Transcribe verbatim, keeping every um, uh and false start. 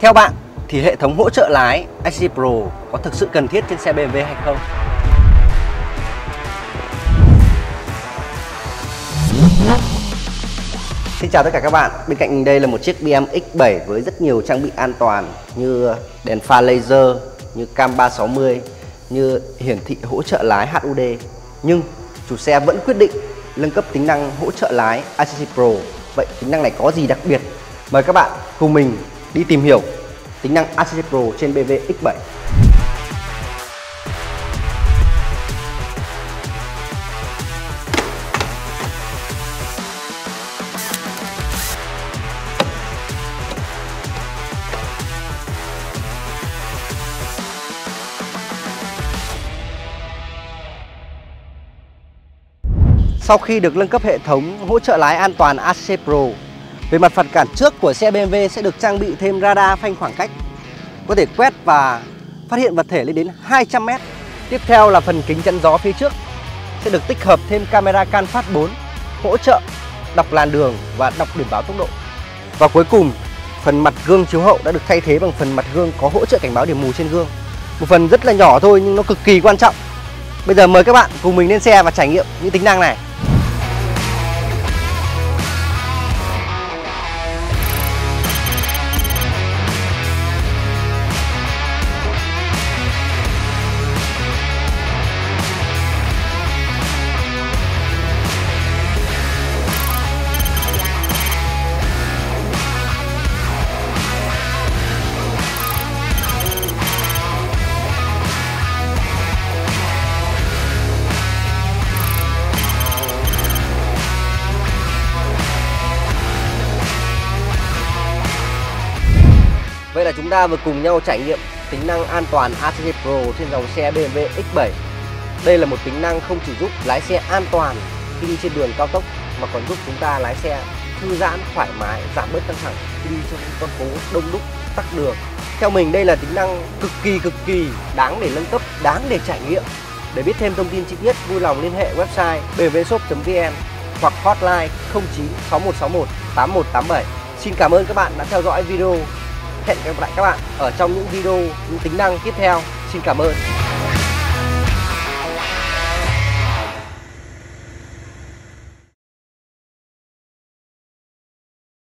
Theo bạn thì hệ thống hỗ trợ lái Assist Pro có thực sự cần thiết trên xe bê em vê hay không? Xin chào tất cả các bạn. Bên cạnh mình đây là một chiếc bê em X bảy với rất nhiều trang bị an toàn như đèn pha laser, như cam ba sáu mươi, như hiển thị hỗ trợ lái hát u đê. Nhưng chủ xe vẫn quyết định nâng cấp tính năng hỗ trợ lái Assist Pro. Vậy tính năng này có gì đặc biệt? Mời các bạn cùng mình đi tìm hiểu tính năng Assist Pro trên bê em vê X bảy. Sau khi được nâng cấp hệ thống hỗ trợ lái an toàn Assist Pro, về mặt phản cản trước của xe bê em vê sẽ được trang bị thêm radar phanh khoảng cách, có thể quét và phát hiện vật thể lên đến hai trăm mét. Tiếp theo là phần kính chắn gió phía trước sẽ được tích hợp thêm camera CanFast bốn hỗ trợ đọc làn đường và đọc biển báo tốc độ. Và cuối cùng, phần mặt gương chiếu hậu đã được thay thế bằng phần mặt gương có hỗ trợ cảnh báo điểm mù trên gương. Một phần rất là nhỏ thôi nhưng nó cực kỳ quan trọng. Bây giờ mời các bạn cùng mình lên xe và trải nghiệm những tính năng này. Vậy là chúng ta vừa cùng nhau trải nghiệm tính năng an toàn Assist Pro trên dòng xe bê em vê X bảy. Đây là một tính năng không chỉ giúp lái xe an toàn khi đi trên đường cao tốc mà còn giúp chúng ta lái xe thư giãn, thoải mái, giảm bớt căng thẳng khi đi trên con phố đông đúc, tắc đường. Theo mình đây là tính năng cực kỳ cực kỳ đáng để nâng cấp, đáng để trải nghiệm. Để biết thêm thông tin chi tiết, vui lòng liên hệ website bê em vê shop chấm vn hoặc hotline không chín sáu một sáu một tám một tám bảy. Xin cảm ơn các bạn đã theo dõi video. Hẹn gặp lại các bạn ở trong những video, những tính năng tiếp theo. Xin cảm ơn.